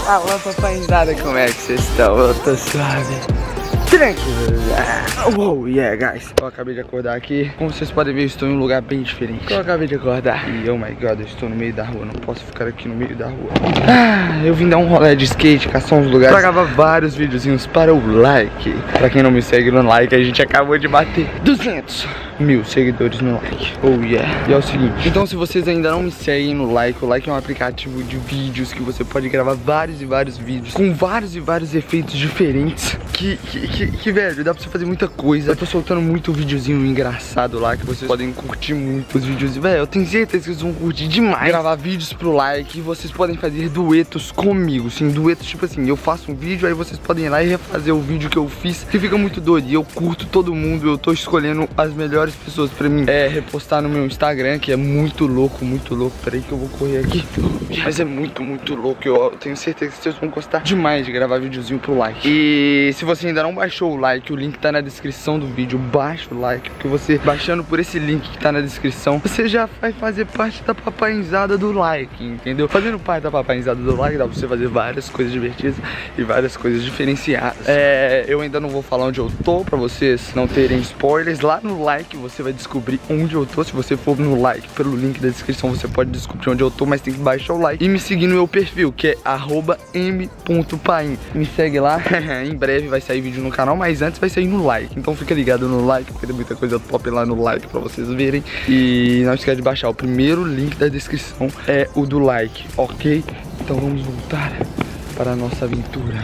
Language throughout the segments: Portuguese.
Alô, papaizada, como é que vocês estão? Eu tô suave, tranquilo. Oh, yeah, guys. Eu acabei de acordar aqui. Como vocês podem ver, eu estou em um lugar bem diferente. Eu acabei de acordar e, oh my god, eu estou no meio da rua. Não posso ficar aqui no meio da rua. Eu vim dar um rolê de skate, caçar uns lugares pra gravar vários videozinhos para o like. Pra quem não me segue no like, a gente acabou de bater 200 mil seguidores no like. Oh yeah. E é o seguinte, então se vocês ainda não me seguem no like, o like é um aplicativo de vídeos que você pode gravar vários e vários vídeos com vários e vários efeitos diferentes que velho, dá pra você fazer muita coisa. Eu tô soltando muito videozinho engraçado lá que vocês podem curtir muito os vídeos. Velho, eu tenho certeza que vocês vão curtir demais gravar vídeos pro like. E vocês podem fazer duetos comigo, sim, duetos tipo assim, eu faço um vídeo, aí vocês podem ir lá e refazer o vídeo que eu fiz, que fica muito doido. E eu curto todo mundo, eu tô escolhendo as melhores pessoas pra mim repostar no meu Instagram, que é muito louco, muito louco. Peraí que eu vou correr aqui. Mas é muito, muito louco. Eu tenho certeza que vocês vão gostar demais de gravar videozinho pro like. E se você ainda não baixou o like, o link tá na descrição do vídeo. Baixa o like, porque você baixando por esse link que tá na descrição, você já vai fazer parte da papainzada do like, entendeu? Fazendo parte da papainzada do like, dá pra você fazer várias coisas divertidas e várias coisas diferenciadas. Eu ainda não vou falar onde eu tô, pra vocês não terem spoilers. Lá no like você vai descobrir onde eu tô. Se você for no like, pelo link da descrição, você pode descobrir onde eu tô, mas tem que baixar o like e me seguir no meu perfil, que é @m.paim. Me segue lá. Em breve vai sair vídeo no canal, mas antes vai sair no like. Então fica ligado no like, porque tem muita coisa top lá no like pra vocês verem. E não esquece de baixar. O primeiro link da descrição é o do like, ok? Então vamos voltar para a nossa aventura.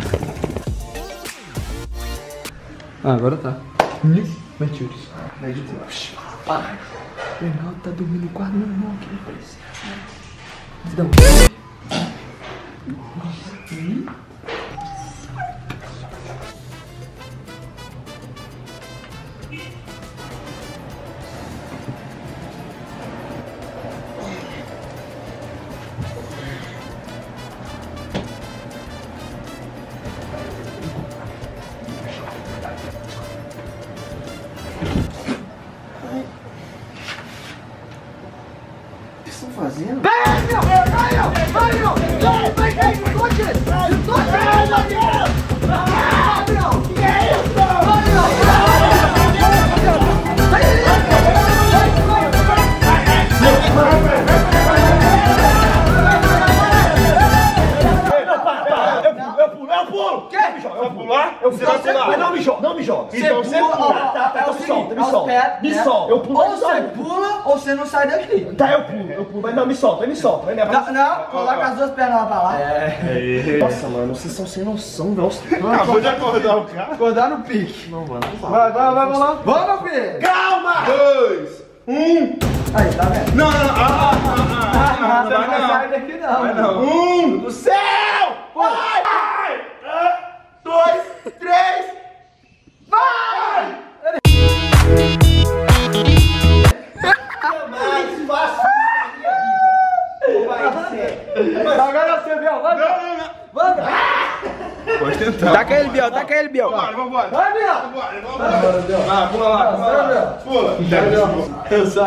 Agora tá. Mete Deus. Para. O Reinaldo tá dormindo no quarto do meu irmão aqui. Fazendo? Não me joga. Então você pula. Me solta. Eu pulo. Ou você pula ou você não sai daqui. Tá, eu pulo. Mas não, me solta. Não, coloca as duas pernas lá pra lá. Nossa, mano, vocês são sem noção, velho. Acabou de acordar o cara. Acordar no pique. Não, mano. Vai, vamos lá. Vamos, meu filho. Calma! 2, 1. Aí, tá vendo? Não. Você não vai sair daqui não. 1 do céu! Vai! 2, 3. Vai! Mais fácil vai ser. Agora você, Biel. Vai, vamos. Pode tentar. Taca ele, Biel. Vambora. Vai, Biel. Vambora. Vai, pula lá. Pula. Eu só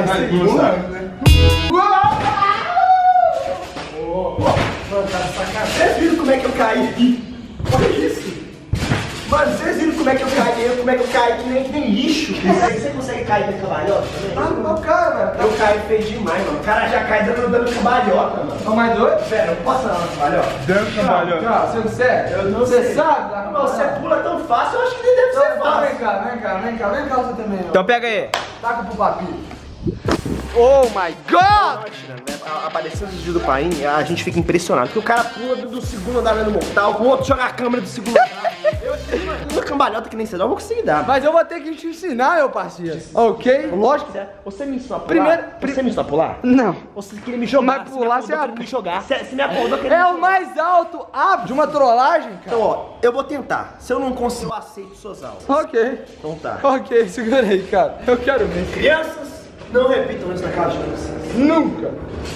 Vocês viram como é que eu caí aqui? Olha isso. Mano, vocês viram como é que eu caí que nem lixo? Você consegue cair com cambalhota também? Não, cara, velho. Eu caí feio demais, mano. O cara já cai dando cambalhota, mano. Tá mais doido? Velho, eu posso dar uma cambalhota? Dando cambalhota. Cara, você consegue? Eu não Você sei. sabe? Mas você pula tão fácil, eu acho que nem deve ser Então, fácil. vem cá você também. Ó. Então pega aí. Taca pro papi. Oh my god! Aparecendo os vídeos do Paim, a gente fica impressionado. Porque o cara pula do segundo andar no mortal, o outro joga a câmera do segundo andar. Uma cambalhota que nem você dá, eu vou conseguir dar. Mas eu vou ter que te ensinar, meu parceiro. Ok? Lógico que você me ensinou a pular? Primeiro- Você me ensinou a pular? Não. Você queria me jogar? Mas pular você você querendo me jogar. Você me acordou querendo É me o jogar. mais alto de uma trollagem, cara. Então, ó, eu vou tentar. Se eu não consigo, eu aceito suas aulas. Ok. Então tá. Ok, segura aí, cara. Eu quero ver. Crianças, não repitam isso na casa de vocês. Nunca.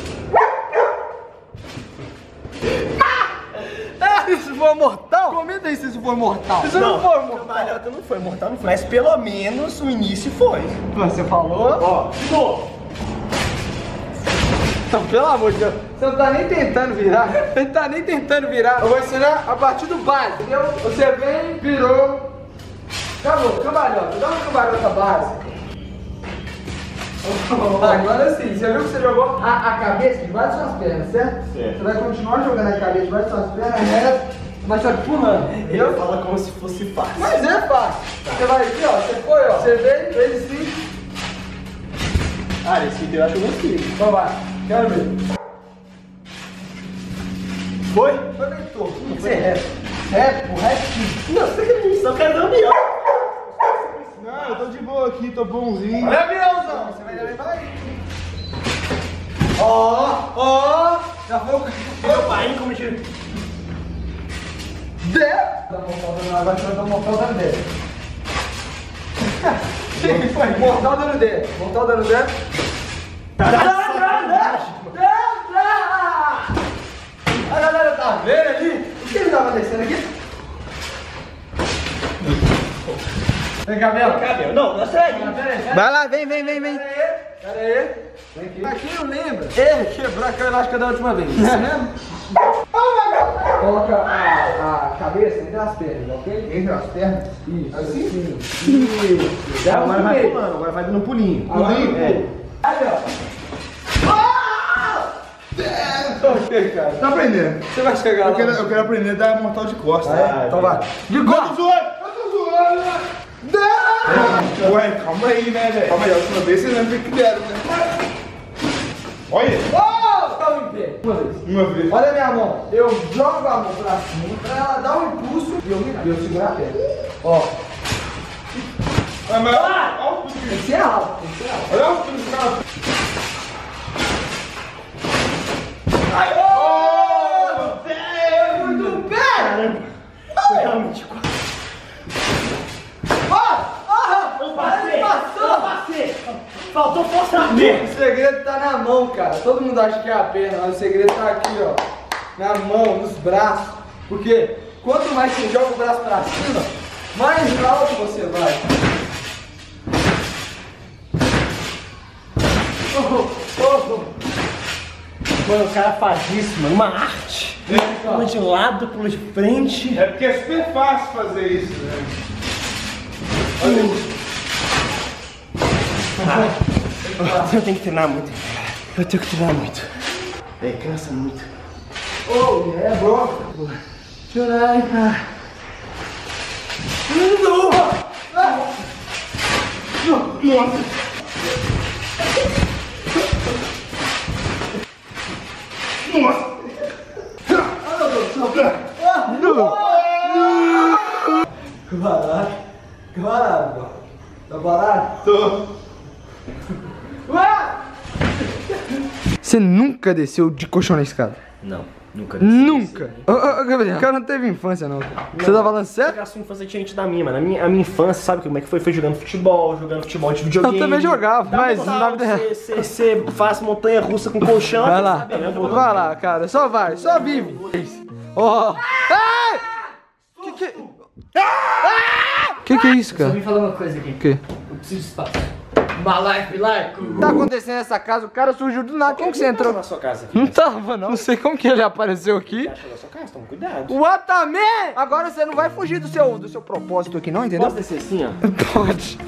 Isso foi mortal? Comenta aí se isso foi mortal. Isso não foi mortal. Cambalhota não foi mortal, não foi. Mas pelo menos o início foi. Você falou? Ó, de novo. Não, pelo amor de Deus, você não tá nem tentando virar. Você não tá nem tentando virar. Eu vou ensinar a partir do básico, entendeu? Você vem, virou. Acabou, cambalhota. Dá uma cambalhota básica. Agora sim, você viu que você jogou a cabeça debaixo das suas pernas, certo? Você vai continuar jogando a cabeça debaixo das suas pernas reto, mas só empurrando. Ele fala como se fosse fácil. Mas é fácil. Você vai aqui, ó, você foi, ó. Você veio, fez assim. Ah, esse vídeo eu acho que eu gostei. Então vai, quero ver. Foi? Foi bem torto. Tem que ser reto. Reto, retinho. Não, você acredita? Só quero dar um milhão. Não, eu tô de boa aqui, tô bonzinho. Olha a aviãozão. Você vai levar aí. Ó. Já foi o... Meu pai, como tira. Agora você vai dar um mortal dando D. Mortal dando D. Mortal dando D. A galera tá vendo ali? O que ele tava descendo aqui? Vem, Gabriel. Não, sério. Vai lá, vem. Pera aí. Vem aqui. Aqui eu lembro. Ele quebrou a elástica da última vez. Isso mesmo? Coloca a cabeça entre as pernas, ok? Entre as pernas? Isso. Assim? Isso. Agora vai pulando, agora vai dando pulinho. Pulinho? É. Aí, ó. Ok, cara. Tá aprendendo? Você vai chegar lá. Eu quero aprender a dar mortal de costas. Então vai. De Eu costas. tô zoando. Ué, calma aí, né, velho? Calma aí, a última vez vocês lembram que deram, né? Olha. Calma em pé. Uma vez. Olha a minha mão. Eu jogo a mão pra cima pra ela dar um impulso e eu seguro a perna. Ó. Mas olha o puto Tem que ser alto. Olha o puto desse cara. Ai, muito pé! Foi realmente quase. Eu passei. Faltou força na perna. O segredo tá na mão, cara. Todo mundo acha que é a perna, mas o segredo tá aqui, ó. Na mão, nos braços. Porque quanto mais você joga o braço pra cima, mais alto você vai. Mano, o cara faz isso, mano. Uma arte. Pula de lado, pula de frente. É porque é super fácil fazer isso, né? Olha isso. Eu tenho que treinar muito. Eu tenho que treinar muito. É, cansa muito. Oh, yeah, bro. Tonight. Parado, bro. Tá parado? Tô. Você nunca desceu de colchão na escada? Não, nunca. Nunca? Ô, Gabriel, o cara não teve infância, não. Você tá falando sério? A sua infância é diferente da minha, mano. A minha infância, sabe como é que foi? Foi jogando futebol de videogame. Eu também jogava, mas não dava Você faz montanha russa com colchão. Vai lá, sabe, né? vai lá, cara. Só vai, só vive. Ó. Ai! Que é isso, cara? Eu vim falar uma coisa aqui. O quê? Eu preciso de espaço. My life, like. Tá acontecendo nessa casa, o cara surgiu do nada. Como que você entrou? Na sua casa aqui. Não tava, não. Não sei como que ele apareceu aqui. Acha na sua casa? Toma cuidado. What the man? Agora você não vai fugir do seu propósito aqui, não, entendeu? Posso descer assim, ó? Pode.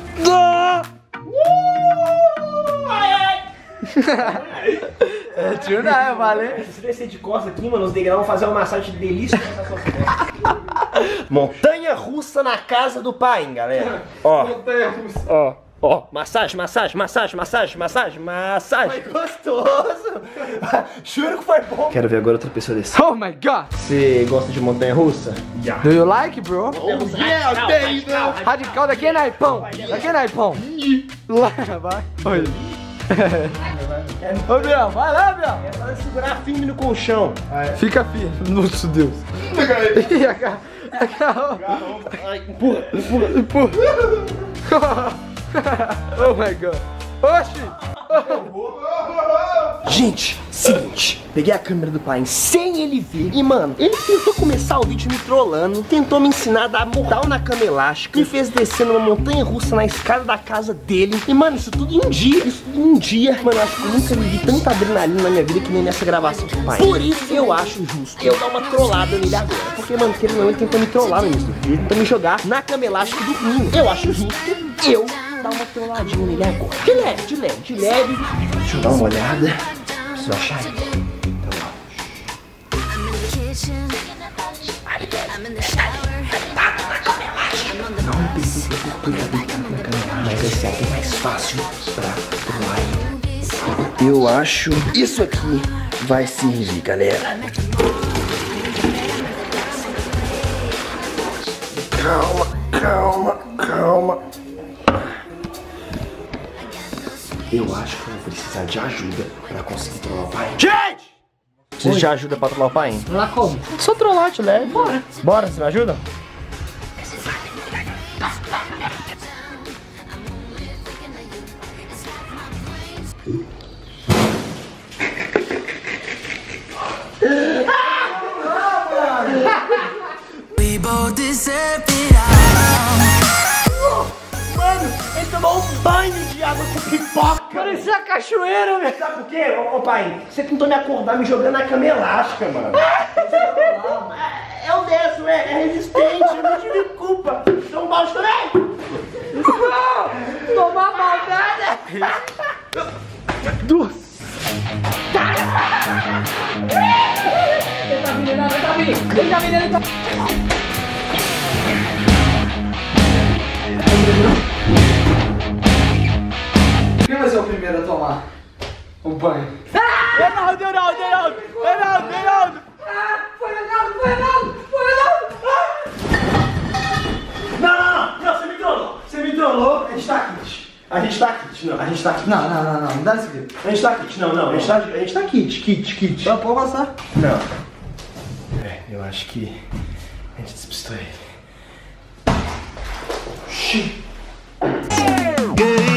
É, tio, não, valeu. Se você descer de costas aqui, mano, os degraus vão fazer uma massagem de delícia. Montanha russa na casa do pai, hein, galera. Ó. Ó, massagem. Foi gostoso. Juro que foi bom. Quero ver agora outra pessoa descer. Oh my god. Você gosta de montanha russa? Do you like, bro? Radical. Radical daqui é naipão. Daqui é naipão. Lá, vai. Oi. Ô, Biel, vai lá, Biel. É só segurar firme no colchão. Fica firme. Nossa, Deus. Ih, Ai, empurra. Oh my god. Oxi. Gente, seguinte, peguei a câmera do pai sem ele ver. E mano, ele tentou começar o vídeo me trollando, tentou me ensinar a dar mortal na cama elástica, me fez descer numa montanha russa na escada da casa dele. E mano, isso tudo em um dia. Mano, eu acho que eu nunca vivi tanta adrenalina na minha vida que nem nessa gravação com o pai. Por isso eu acho justo eu dar uma trollada nele agora. Porque, mano, querendo ou não, ele tentou me trollar no início do vídeo, tentou me jogar na cama elástica dormindo. Eu acho justo eu dar uma trolladinha nele agora. De leve. Deixa eu dar uma olhada. Preciso achar ele. Então, ó. Deitado na cama elástica. Não pensei que eu ia deitado na cama elástica. Mas esse aqui é mais fácil pra trollar ele. Eu acho isso aqui vai servir, galera. Calma. Eu acho que eu vou precisar de ajuda pra conseguir trollar o pai. Gente! Preciso de ajuda pra trollar o pai? Trollar como? Só trollar, te leve. Bora. Bora, você me ajuda? We both deserve it Mano, ele tomou um banho de água com pipoca. Parecia a cachoeira, velho. Sabe por quê, ô pai? Você tentou me acordar me jogando na cama elástica, mano. É o décimo, é resistente, eu não tive culpa. Então um balde também. Tomar maldada! Ele tá vindo. Quem vai ser o primeiro a tomar o banho? Reinaldo! Foi Ronaldo! Não, você me trollou. A gente tá kit. Não, Não, dá esse aqui. a gente tá kit, não, a gente tá kit. Só pode passar? Não. Eu acho que a gente despistou ele. good.